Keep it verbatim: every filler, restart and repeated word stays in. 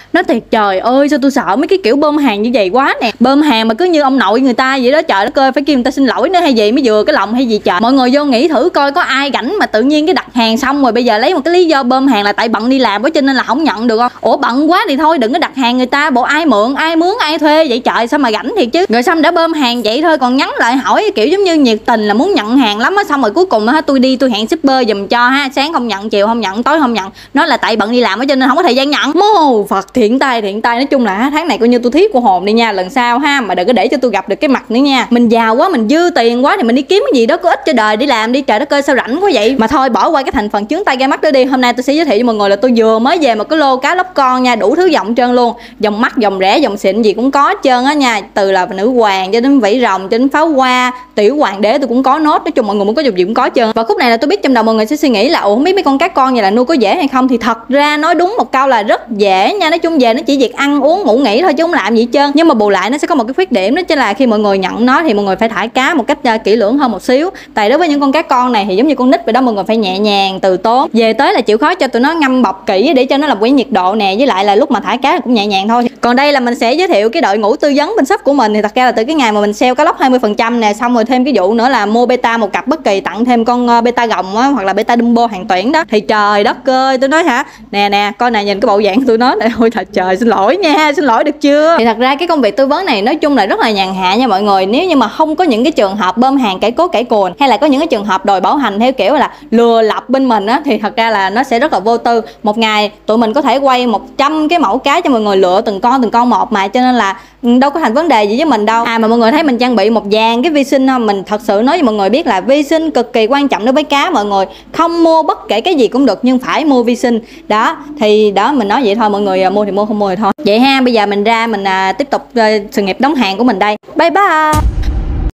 Nói thiệt trời ơi, sao tôi sợ mấy cái kiểu bơm hàng như vậy quá nè. Bơm hàng mà cứ như ông nội người ta vậy đó, trời đất ơi, phải kêu người ta xin lỗi nữa hay gì mới vừa cái lòng hay gì trời. Mọi người vô nghĩ thử coi có ai rảnh mà tự nhiên cái đặt hàng xong rồi bây giờ lấy một cái lý do bơm hàng là tại bận đi làm đó cho nên là không nhận được không? Ủa bận quá thì thôi đừng có đặt hàng người ta, bộ ai mượn ai mướn ai thuê vậy trời, sao mà rảnh thiệt chứ. Rồi xong đã bơm hàng vậy thôi còn nhắn lại hỏi kiểu giống như nhiệt tình là muốn nhận hàng lắm á, xong rồi cuối cùng á tôi đi tôi hẹn shipper giùm cho ha, sáng không nhận chiều không nhận tối không nhận, nói là tại bận đi làm đó cho nên không có thời gian nhận. Mô Phật thiện tay thiện tay, nói chung là tháng này coi như tôi thiếp của hồn đi nha, lần sau ha mà đừng có để cho tôi gặp được cái mặt nữa nha. Mình giàu quá mình dư tiền quá thì mình đi kiếm cái gì đó có ích cho đời đi làm đi, trời đất ơi sao rảnh quá vậy. Mà thôi bỏ qua cái thành phần chướng tay gai mắt đó đi, hôm nay tôi sẽ giới thiệu cho mọi người là tôi vừa mới về một cái lô cá lóc con nha, đủ thứ dòng trơn luôn, dòng mắt dòng rẻ dòng xịn gì cũng có trơn á nha, từ là nữ hoàng cho đến vảy rồng cho đến pháo hoa tiểu hoàng đế tôi cũng có nốt, nói chung mọi người muốn có dùng gì cũng có trơn. Và khúc này là tôi biết trong đầu mọi người sẽ suy nghĩ là ủa không biết mấy con cá con vậy là nuôi có dễ hay không, thì thật ra nói đúng một câu là rất dễ nha. Nói chung về nó chỉ việc ăn uống ngủ nghỉ thôi chứ không làm gì hết trơn, nhưng mà bù lại nó sẽ có một cái khuyết điểm đó chính là khi mọi người nhận nó thì mọi người phải thả cá một cách uh, kỹ lưỡng hơn một xíu, tại đối với những con cá con này thì giống như con nít vậy đó, mọi người phải nhẹ nhàng từ tốn, về tới là chịu khó cho tụi nó ngâm bọc kỹ để cho nó làm quen nhiệt độ nè, với lại là lúc mà thả cá cũng nhẹ nhàng thôi. Còn đây là mình sẽ giới thiệu cái đội ngũ tư vấn bên shop của mình, thì thật ra là từ cái ngày mà mình sale cá lóc hai mươi phần trăm nè, xong rồi thêm cái vụ nữa là mua beta một cặp bất kỳ tặng thêm con uh, beta gồng á, hoặc là beta dumbo hàng tuyển đó, thì trời đất ơi tôi nói hả, nè nè coi này nhìn cái bộ dạng tôi nói này, ôi thật trời xin lỗi nha, xin lỗi được chưa. Thì thật ra cái công việc tư vấn này nói chung là rất là nhàn hạ nha mọi người, nếu như mà không có những cái trường hợp bơm hàng cãi cố cãi cồn hay là có những cái trường hợp đòi bảo hành theo kiểu là lừa lọc bên mình á, thì thật ra là nó sẽ rất là vô tư. Một ngày tụi mình có thể quay một trăm cái mẫu cá cho mọi người lựa từng con từng con một mà, cho nên là đâu có thành vấn đề gì với mình đâu. À mà mọi người thấy mình trang bị một dàn cái vi sinh không, mình thật sự nói với mọi người biết là vi sinh cực kỳ quan trọng đối với cá. Mọi người không mua bất kể cái gì cũng được nhưng phải mua vi sinh đó, thì đó mình nói vậy thôi, mọi người mua thì mua không mua thì thôi. Vậy ha, bây giờ mình ra mình à, tiếp tục à, sự nghiệp đóng hàng của mình đây. Bye bye.